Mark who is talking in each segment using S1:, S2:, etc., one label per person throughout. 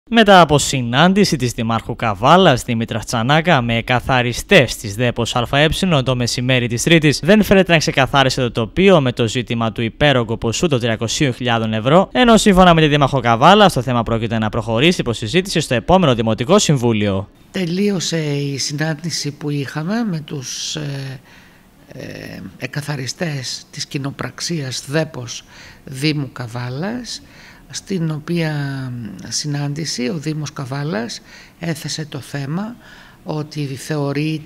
S1: Μετά από συνάντηση της Δημάρχου Καβάλας Δήμητρας Τσανάκα με εκαθαριστές της ΔΕΠΟΣ ΑΕ το μεσημέρι της Τρίτης, δεν φαίνεται να ξεκαθάρισε το τοπίο με το ζήτημα του υπέρογκου ποσού των 300.000 ευρώ, ενώ σύμφωνα με τη Δήμαρχο Καβάλα, το θέμα πρόκειται να προχωρήσει προς συζήτηση στο επόμενο Δημοτικό Συμβούλιο.
S2: Τελείωσε η συνάντηση που είχαμε με τους εκαθαριστές της κοινοπραξίας ΔΕΠΟΣ Δήμου Καβάλας, στην οποία συνάντηση ο Δήμος Καβάλας έθεσε το θέμα ότι θεωρεί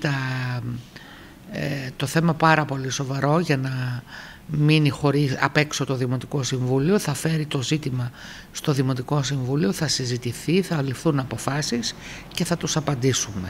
S2: το θέμα πάρα πολύ σοβαρό για να μείνει απ' έξω το Δημοτικό Συμβούλιο. Θα φέρει το ζήτημα στο Δημοτικό Συμβούλιο, θα συζητηθεί, θα ληφθούν αποφάσεις και θα τους απαντήσουμε.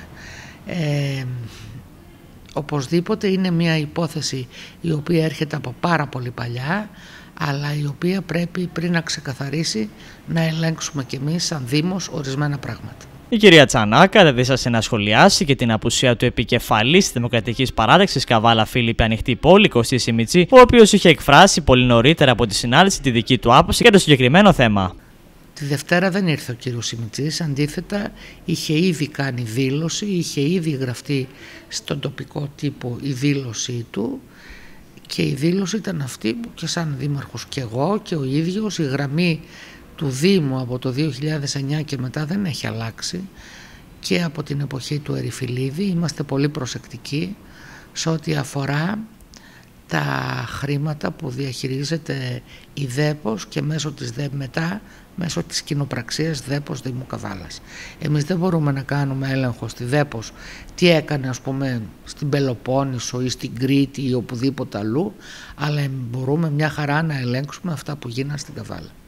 S2: Οπωσδήποτε είναι μια υπόθεση η οποία έρχεται από πάρα πολύ παλιά, αλλά η οποία πρέπει πριν να ξεκαθαρίσει να ελέγξουμε κι εμείς σαν Δήμος ορισμένα πράγματα.
S1: Η κυρία Τσανάκα δεν δίστασε να σχολιάσει και την απουσία του επικεφαλής της Δημοκρατικής Παράταξης Καβάλα Φίλιππ Ανοιχτή Πόλη, Κωστή Σιμιτσή, ο οποίος είχε εκφράσει πολύ νωρίτερα από τη συνάντηση τη δική του άποψη για το συγκεκριμένο θέμα.
S2: Τη Δευτέρα δεν ήρθε ο κύριος Σιμιτσής, αντίθετα είχε ήδη κάνει δήλωση, είχε ήδη γραφτεί στον τοπικό τύπο η δήλωσή του. Και η δήλωση ήταν αυτή που και σαν δήμαρχος και εγώ και ο ίδιος, η γραμμή του Δήμου από το 2009 και μετά δεν έχει αλλάξει, και από την εποχή του Ερυφιλίδη είμαστε πολύ προσεκτικοί σε ό,τι αφορά τα χρήματα που διαχειρίζεται η ΔΕΠΟΣ και μέσω της μέσω της κοινοπραξίας ΔΕΠΟΣ Δήμου Καβάλας. Εμείς δεν μπορούμε να κάνουμε έλεγχο στη ΔΕΠΟΣ τι έκανε, ας πούμε, στην Πελοπόννησο ή στην Κρήτη ή οπουδήποτε αλλού, αλλά μπορούμε μια χαρά να ελέγξουμε αυτά που γίνανε στην Καβάλα.